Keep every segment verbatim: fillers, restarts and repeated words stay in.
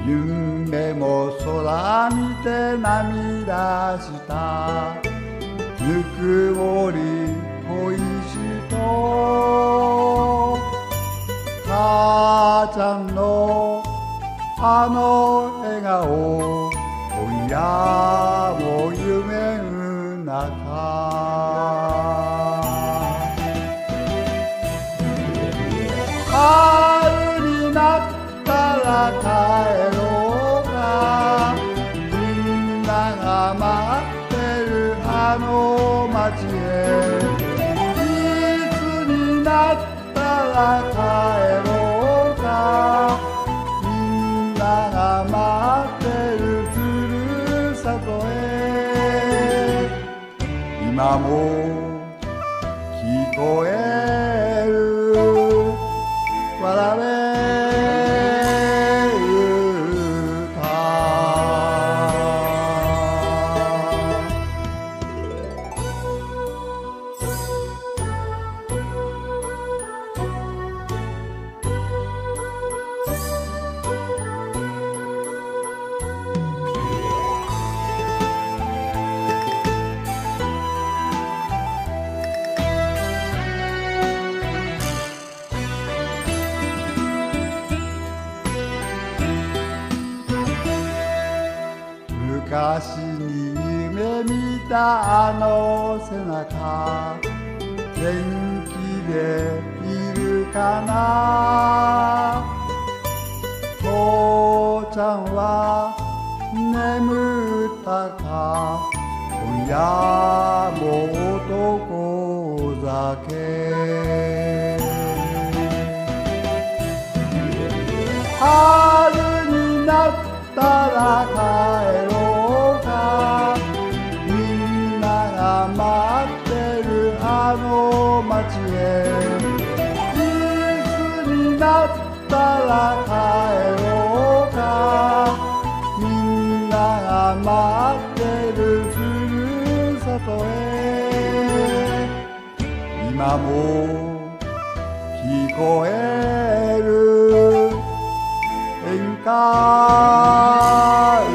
夢も空見て涙したぬくもり恋しと母ちゃんのあの笑顔今夜も夢の中春になったら帰ろうかみんなが待ってるあの街へいつになったら帰ろうかみんなが待ってるふるさとへ今も聞こえる笑え昔に夢見たあの背中元気でいるかな父ちゃんは眠ったか今夜も男酒春になったら帰ろうかみんなが待ってるあの街へいつになったら帰ろうかみんなが待ってるふるさとへ今も聞こえる演歌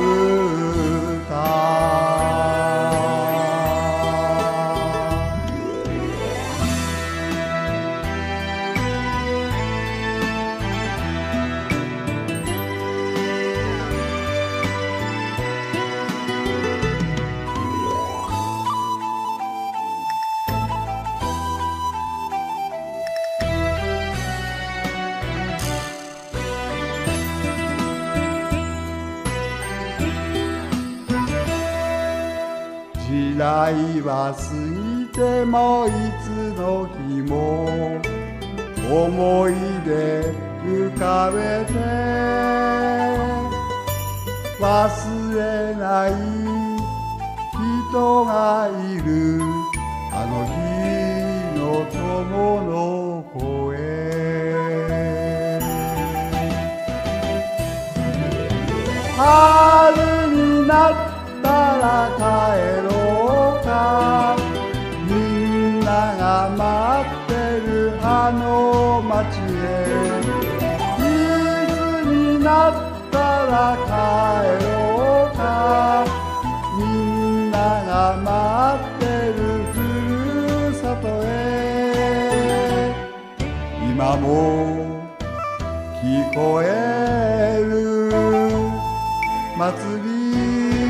時代は過ぎてもいつの日も思い出浮かべて忘れない人がいるあの日の友の声春になったら帰ろうかみんなが待ってるあの街へいつになったら帰ろうかみんなが待ってるふるさとへ今も聞こえる祭り